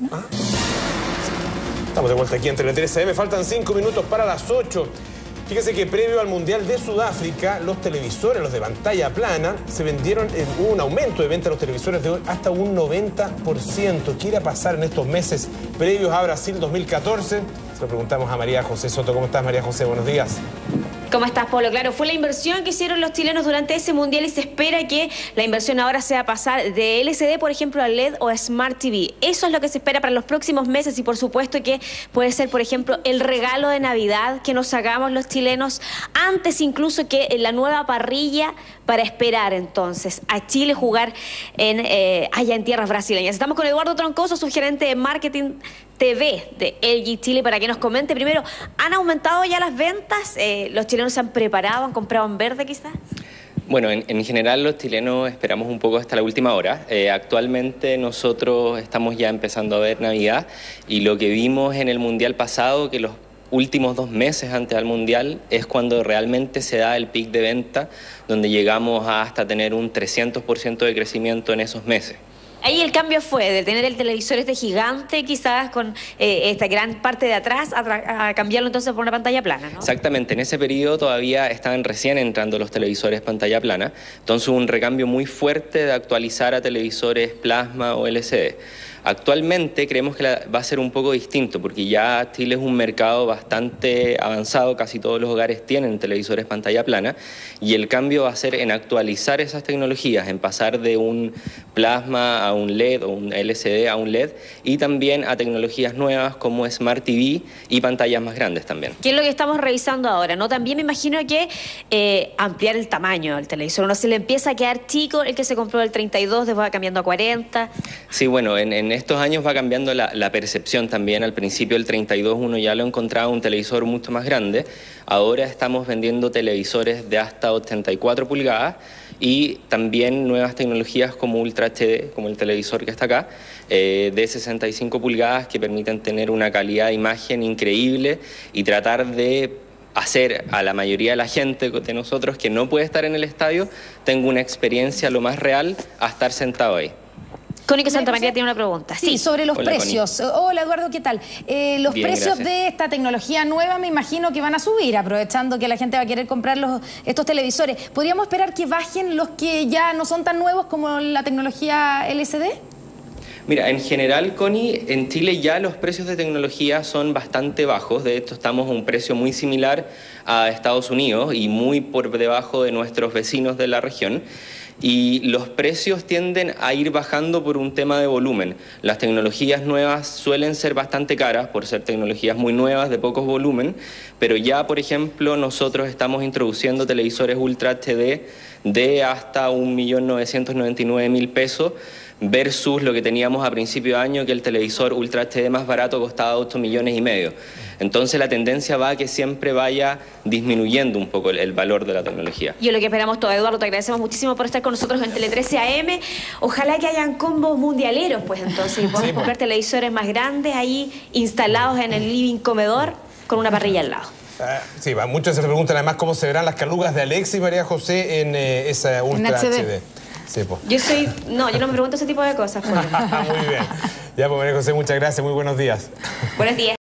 ¿no? ¿Ah? Estamos de vuelta aquí en Tele 13 AM. Faltan 5 minutos para las 8. Fíjese que previo al Mundial de Sudáfrica, los televisores, los de pantalla plana, se vendieron, hubo un aumento de venta de los televisores de hasta un 90%. ¿Qué irá a pasar en estos meses previos a Brasil 2014? Se lo preguntamos a María José Soto. ¿Cómo estás, María José? Buenos días. ¿Cómo estás, Polo? Claro, fue la inversión que hicieron los chilenos durante ese mundial y se espera que la inversión ahora sea pasar de LCD, por ejemplo, a LED o a Smart TV. Eso es lo que se espera para los próximos meses y por supuesto que puede ser, por ejemplo, el regalo de Navidad que nos hagamos los chilenos antes incluso que la nueva parrilla para esperar entonces a Chile jugar allá en tierras brasileñas. Estamos con Eduardo Troncoso, su gerente de marketing TV de LG Chile, para que nos comente primero, ¿han aumentado ya las ventas? ¿Los chilenos se han preparado, han comprado en verde quizás? Bueno, en general los chilenos esperamos un poco hasta la última hora. Actualmente nosotros estamos ya empezando a ver Navidad y lo que vimos en el Mundial pasado, que los últimos 2 meses antes del Mundial es cuando realmente se da el pic de venta, donde llegamos a hasta tener un 300% de crecimiento en esos meses. Ahí el cambio fue de tener el televisor este gigante, quizás con esta gran parte de atrás, a cambiarlo entonces por una pantalla plana, ¿no? Exactamente, en ese periodo todavía estaban recién entrando los televisores pantalla plana, entonces hubo un recambio muy fuerte de actualizar a televisores plasma o LCD. Actualmente creemos que va a ser un poco distinto porque ya Chile es un mercado bastante avanzado, casi todos los hogares tienen televisores pantalla plana y el cambio va a ser en actualizar esas tecnologías, en pasar de un plasma a un LED o un LCD a un LED y también a tecnologías nuevas como Smart TV y pantallas más grandes también. ¿Qué es lo que estamos revisando ahora, no? También me imagino que ampliar el tamaño del televisor, no se le empieza a quedar chico el que se compró el 32, después va cambiando a 40. Sí, bueno, en estos años va cambiando la percepción también. Al principio el 32 uno ya lo encontraba un televisor mucho más grande. Ahora estamos vendiendo televisores de hasta 84 pulgadas y también nuevas tecnologías como Ultra HD, como el televisor que está acá, de 65 pulgadas que permiten tener una calidad de imagen increíble y tratar de hacer a la mayoría de la gente de nosotros que no puede estar en el estadio tenga una experiencia lo más real a estar sentado ahí. Cónico Santamaría tiene una pregunta. Sí, sobre los precios. Hola, Eduardo, ¿qué tal? Los Bien, precios gracias. de esta tecnología nueva me imagino que van a subir, aprovechando que la gente va a querer comprar estos televisores. ¿Podríamos esperar que bajen los que ya no son tan nuevos como la tecnología LCD? Mira, en general, Connie, en Chile ya los precios de tecnología son bastante bajos. De hecho, estamos a un precio muy similar a Estados Unidos y muy por debajo de nuestros vecinos de la región. Y los precios tienden a ir bajando por un tema de volumen. Las tecnologías nuevas suelen ser bastante caras por ser tecnologías muy nuevas de pocos volumen, pero ya, por ejemplo, nosotros estamos introduciendo televisores Ultra HD de hasta 1.999.000 pesos versus lo que teníamos a principio de año, que el televisor Ultra HD más barato costaba 8,5 millones. Entonces la tendencia va a que siempre vaya disminuyendo un poco el valor de la tecnología. Y es lo que esperamos todo. Eduardo, te agradecemos muchísimo por estar con nosotros en Tele 13 AM. Ojalá que hayan combos mundialeros, pues entonces, y podamos comprar televisores más grandes ahí instalados en el living comedor con una parrilla al lado. Sí, muchos se preguntan además cómo se verán las calugas de Alexis y María José en esa Ultra HD. Sí, pues. No, yo no me pregunto ese tipo de cosas. Muy bien. Ya, pues, María José, muchas gracias. Muy buenos días. Buenos días.